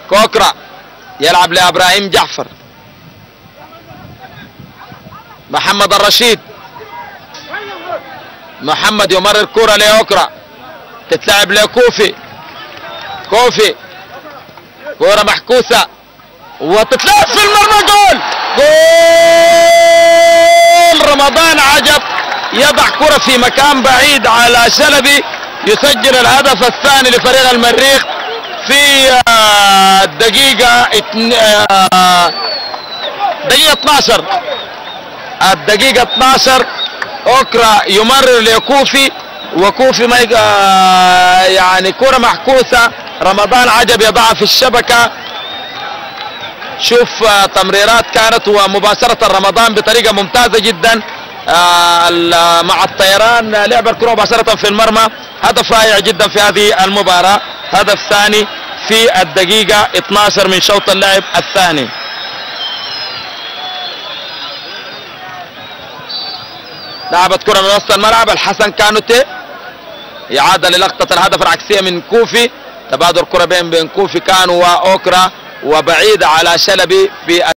كوكرا يلعب لابراهيم جعفر. محمد الرشيد، محمد يمرر كرة لاوكرا، تتلعب لكوفي. كوفي كرة محكوسة وتتلعب في المرمى. جول جول رمضان عجب يضع كرة في مكان بعيد على شلبي، يسجل الهدف الثاني لفريق المريخ في الدقيقة 12. الدقيقة 12 اوكرا يمرر لكوفي، وكوفي ما يعني كرة محكوسة، رمضان عجب يضعها في الشبكة. شوف تمريرات كانت ومباشرة رمضان بطريقة ممتازة جدا مع الطيران، لعب الكرة مباشرة في المرمى. هدف رائع جدا في هذه المباراة، هدف ثاني في الدقيقة 12 من شوط اللعب الثاني. لعبت كرة من وسط الملعب، الحسن كانوتي إعادة للقطة الهدف العكسية من كوفي، تبادل كرة بين كوفي كان وأوكرا وبعيد على شلبي في